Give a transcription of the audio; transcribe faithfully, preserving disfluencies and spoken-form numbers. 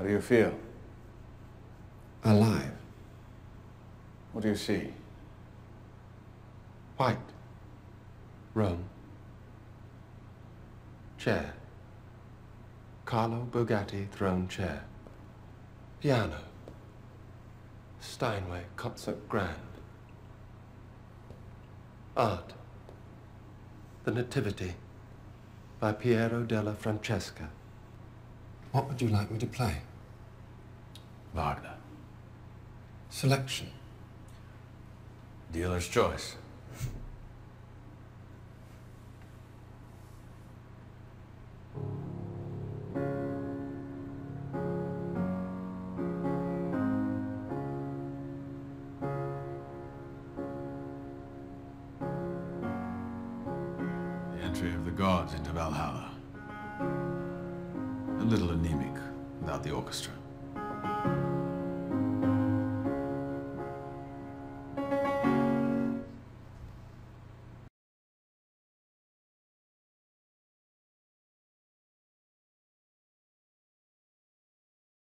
How do you feel? Alive. What do you see? White. Rome. Chair. Carlo Bugatti throne chair. Piano. Steinway concert grand. Art. The Nativity by Piero della Francesca. What would you like me to play? Wagner. Selection. Dealer's choice. The entry of the gods into Valhalla. A little anemic without the orchestra.